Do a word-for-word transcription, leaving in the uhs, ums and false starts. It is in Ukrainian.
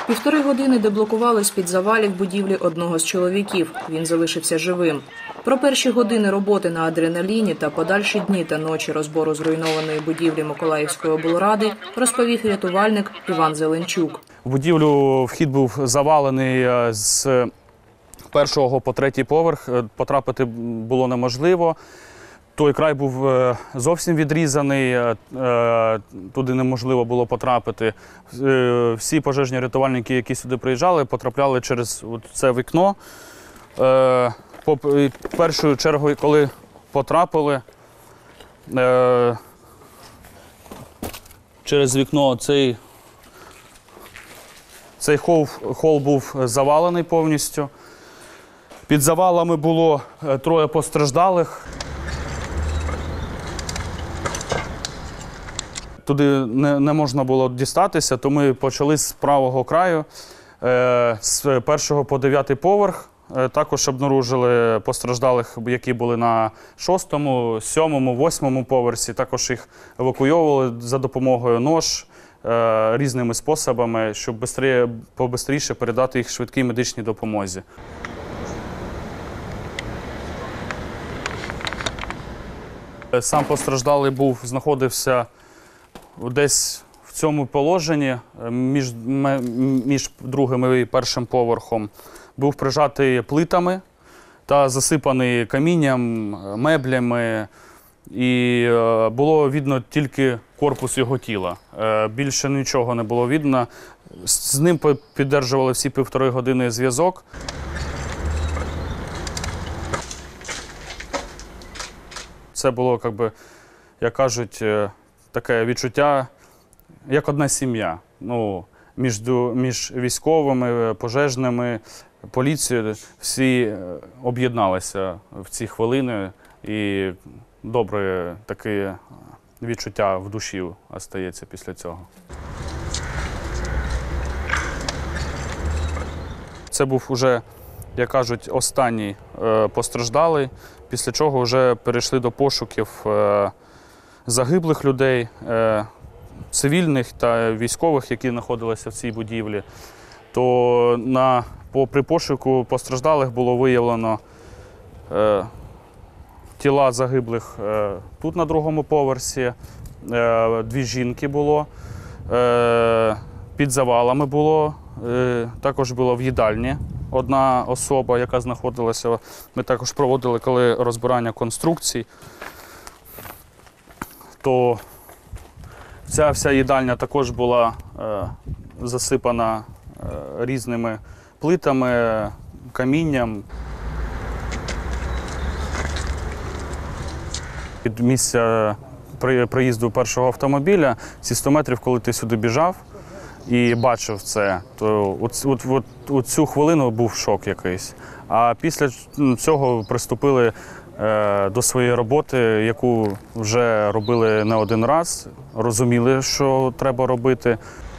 Півтори години деблокували з-під завалів будівлі одного з чоловіків. Він залишився живим. Про перші години роботи на адреналіні та подальші дні та ночі розбору зруйнованої будівлі Миколаївської облради розповів рятувальник Іван Зеленчук. В будівлю вхід був завалений з першого по третій поверх. Потрапити було неможливо. Той край був зовсім відрізаний, туди неможливо було потрапити. Всі пожежні рятувальники, які сюди приїжджали, потрапляли через це вікно. В першу чергу, коли потрапили, через вікно цей, цей хол, хол був завалений повністю. Під завалами було троє постраждалих. Туди не, не можна було дістатися, то ми почали з правого краю, е, з першого по дев'ятий поверх. Е, також обнаружили постраждалих, які були на шостому, сьомому, восьмому поверсі. Також їх евакуйовували за допомогою нож, е, різними способами, щоб побистріше передати їх швидкій медичній допомозі. Сам постраждалий був, знаходився десь в цьому положенні, між, між другим і першим поверхом. Був прижатий плитами та засипаний камінням, меблями. І було видно тільки корпус його тіла. Більше нічого не було видно. З ним підтримували всі півтори години зв'язок. Це було, як би, як кажуть, таке відчуття, як одна сім'я. Ну, між, між військовими, пожежними, поліцією всі об'єдналися в ці хвилини, і добре таке відчуття в душі остається після цього. Це був уже, як кажуть, останній постраждалий, після чого вже перейшли до пошуків загиблих людей, цивільних та військових, які знаходилися в цій будівлі. То на, по, при пошуку постраждалих було виявлено е, тіла загиблих е, тут на другому поверсі, е, дві жінки було, е, під завалами було, е, також було в їдальні одна особа, яка знаходилася. Ми також проводили, коли розбирання конструкцій, то ця вся їдальня також була е, засипана е, різними плитами, камінням. Від місця приїзду першого автомобіля, ці сто метрів, коли ти сюди біжав і бачив це, то от, от, от, от цю хвилину був шок якийсь. А після цього приступили до своєї роботи, яку вже робили не один раз, розуміли, що треба робити.